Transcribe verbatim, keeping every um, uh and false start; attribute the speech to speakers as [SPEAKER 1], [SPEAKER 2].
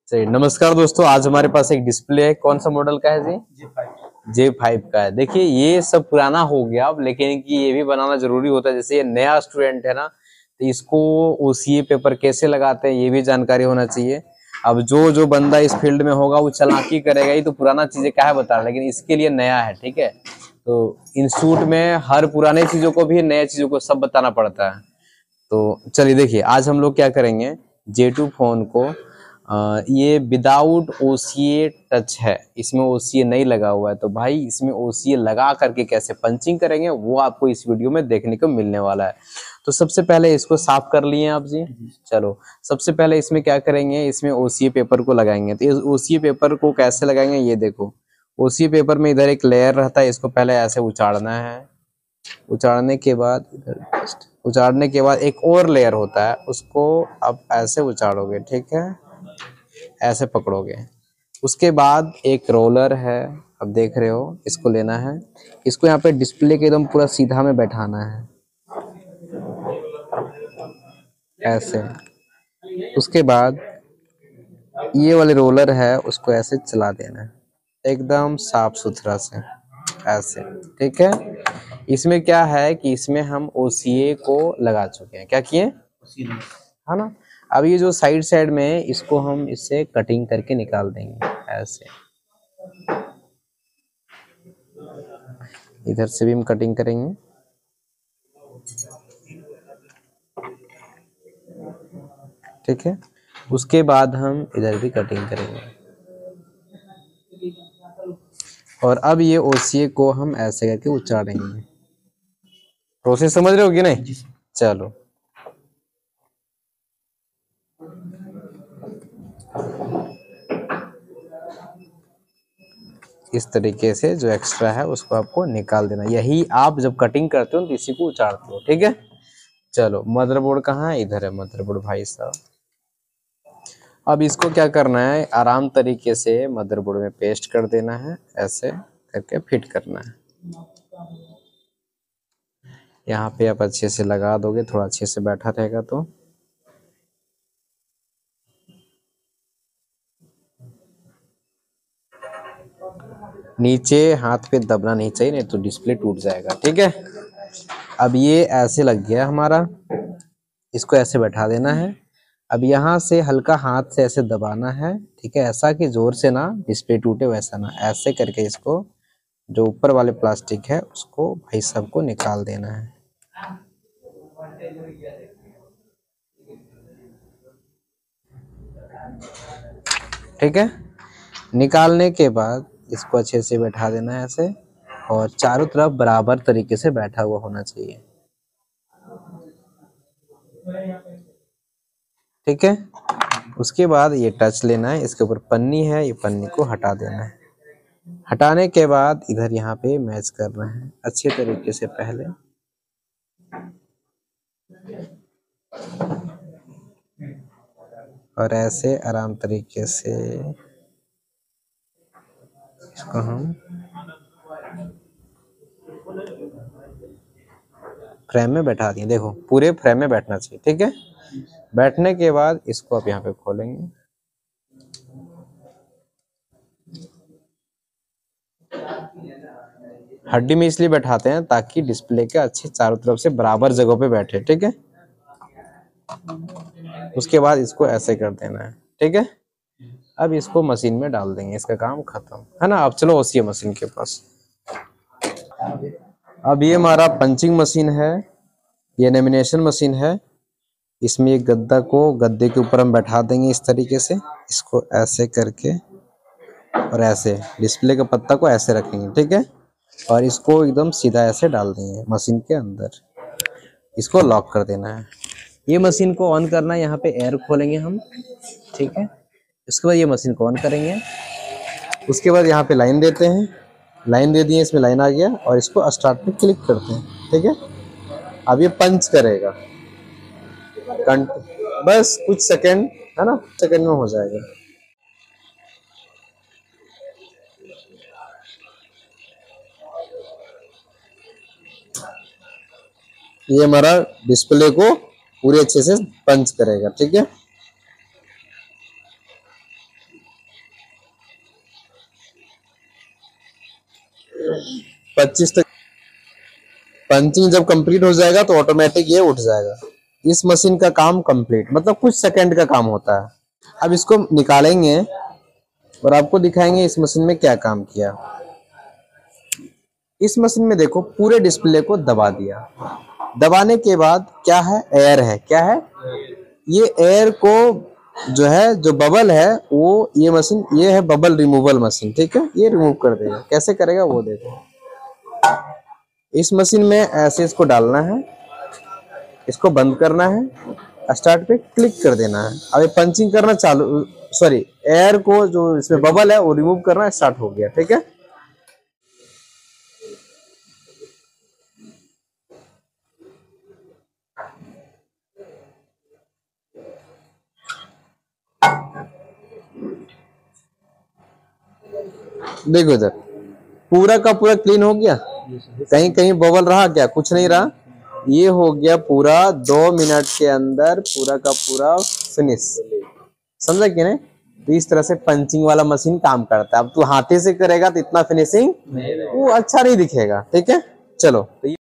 [SPEAKER 1] चलिए नमस्कार दोस्तों, आज हमारे पास एक डिस्प्ले है। कौन सा मॉडल का है जी?
[SPEAKER 2] जी फाइव।
[SPEAKER 1] जे फाइव का है। देखिए ये सब पुराना हो गया अब, लेकिन कि ये भी बनाना जरूरी होता है। जैसे ये नया स्टूडेंट है ना, तो इसको ओसीए पेपर कैसे लगाते हैं ये भी जानकारी होना चाहिए। अब जो जो बंदा इस फील्ड में होगा वो चालाकी करेगा, ही तो पुराना चीजें क्या है बता रहा है, लेकिन इसके लिए नया है। ठीक है, तो इंस्टीट्यूट में हर पुराने चीजों को भी नए चीजों को सब बताना पड़ता है। तो चलिए देखिए आज हम लोग क्या करेंगे, जे टू फोन को आ, ये विदाउट ओसीए टच है, इसमें ओसीए नहीं लगा हुआ है। तो भाई इसमें ओसीए लगा करके कैसे पंचिंग करेंगे वो आपको इस वीडियो में देखने को मिलने वाला है। तो सबसे पहले इसको साफ कर लिए आप जी। चलो सबसे पहले इसमें क्या करेंगे, इसमें ओसीए पेपर को लगाएंगे। तो इस ओसीए पेपर को कैसे लगाएंगे ये देखो। ओसीए पेपर में इधर एक लेयर रहता है, इसको पहले ऐसे उचाड़ना है। उचाड़ने के बाद इधर उचाड़ने के बाद एक और लेयर होता है, उसको अब ऐसे उचाड़ोगे। ठीक है, ऐसे पकड़ोगे। उसके बाद एक रोलर है, अब देख रहे हो, इसको लेना है। इसको यहाँ पे डिस्प्ले के एकदम पूरा सीधा में बैठाना है ऐसे। उसके बाद ये वाले रोलर है उसको ऐसे चला देना है एकदम साफ सुथरा से ऐसे। ठीक है, इसमें क्या है कि इसमें हम ओसीए को लगा चुके हैं। क्या किए है ना। अब ये जो साइड साइड में इसको हम इससे कटिंग करके निकाल देंगे ऐसे। इधर से भी हम कटिंग करेंगे। ठीक है, उसके बाद हम इधर भी कटिंग करेंगे। और अब ये ओसीए को हम ऐसे करके उचाड़ेंगे। प्रोसेस समझ रहे हो कि नहीं? चलो इस तरीके से जो एक्स्ट्रा है उसको आपको निकाल देना। यही आप जब कटिंग करते हो तो इसी को उचाड़ते हो। ठीक है, चलो मदरबोर्ड कहाँ है? इधर है मदरबोर्ड भाई साहब। अब इसको क्या करना है, आराम तरीके से मदरबोर्ड में पेस्ट कर देना है, ऐसे करके फिट करना है। यहाँ पे आप अच्छे से लगा दोगे, थोड़ा अच्छे से बैठा रहेगा तो। नीचे हाथ पे दबना नहीं चाहिए, नहीं तो डिस्प्ले टूट जाएगा। ठीक है, अब ये ऐसे लग गया हमारा, इसको ऐसे बैठा देना है। अब यहाँ से हल्का हाथ से ऐसे दबाना है। ठीक है, ऐसा कि जोर से ना डिस्प्ले टूटे, वैसा ना, ऐसे करके इसको जो ऊपर वाले प्लास्टिक है उसको भाई साहब को निकाल देना है। ठीक है, निकालने के बाद इसको अच्छे से बैठा देना है ऐसे, और चारों तरफ बराबर तरीके से बैठा हुआ होना चाहिए। ठीक है, उसके बाद ये टच लेना है, इसके ऊपर पन्नी है, ये पन्नी को हटा देना है। हटाने के बाद इधर यहाँ पे मैच करना है अच्छे तरीके से पहले। और ऐसे आराम तरीके से इसको हम फ्रेम में बैठा दिए। देखो पूरे फ्रेम में बैठना चाहिए। ठीक है, बैठने के बाद इसको आप यहाँ पे खोलेंगे। हड्डी में इसलिए बैठाते हैं ताकि डिस्प्ले के अच्छे चारों तरफ से बराबर जगह पे बैठे। ठीक है, उसके बाद इसको ऐसे कर देना है। ठीक है, अब इसको मशीन में डाल देंगे, इसका काम खत्म है ना। अब चलो ओसीए मशीन के पास। अब ये हमारा पंचिंग मशीन है, ये लेमिनेशन मशीन है। इसमें एक गद्दा को गद्दे के ऊपर हम बैठा देंगे इस तरीके से, इसको ऐसे करके, और ऐसे डिस्प्ले का पत्ता को ऐसे रखेंगे। ठीक है, और इसको एकदम सीधा ऐसे डाल देंगे मशीन के अंदर, इसको लॉक कर देना है। ये मशीन को ऑन करना है, यहाँ पे एयर खोलेंगे हम। ठीक है, उसके बाद ये मशीन को ऑन करेंगे। उसके बाद यहाँ पे लाइन देते हैं, लाइन दे दिए, इसमें लाइन आ गया, और इसको स्टार्ट पे क्लिक करते हैं। ठीक है, अब ये पंच करेगा बस कुछ सेकंड है ना, सेकंड में हो जाएगा। ये हमारा डिस्प्ले को पूरे अच्छे से पंच करेगा। ठीक है, पच्चीस तक पंचिंग जब कंप्लीट हो जाएगा तो ऑटोमेटिक ये उठ जाएगा। इस मशीन का काम कंप्लीट, मतलब कुछ सेकंड का काम होता है। अब इसको निकालेंगे और आपको दिखाएंगे इस मशीन में क्या काम किया। इस मशीन में देखो पूरे डिस्प्ले को दबा दिया। दबाने के बाद क्या है, एयर है। क्या है ये, एयर को जो है, जो बबल है वो, ये मशीन ये है बबल रिमूवल मशीन, ठीक है। ये रिमूव कर देगा। कैसे करेगा वो देखो। इस मशीन में ऐसे इसको डालना है, इसको बंद करना है, स्टार्ट पे क्लिक कर देना है। अब ये पंचिंग करना चालू, सॉरी एयर को जो इसमें बबल है वो रिमूव करना स्टार्ट हो गया, ठीक है। देखो इधर पूरा का पूरा क्लीन हो गया। कहीं कहीं बबल रहा क्या, कुछ नहीं रहा। ये हो गया पूरा दो मिनट के अंदर पूरा का पूरा फिनिश। समझा कि नहीं। तो इस तरह से पंचिंग वाला मशीन काम करता है। अब तू हाथे से करेगा तो इतना फिनिशिंग वो अच्छा नहीं दिखेगा, ठीक है। चलो।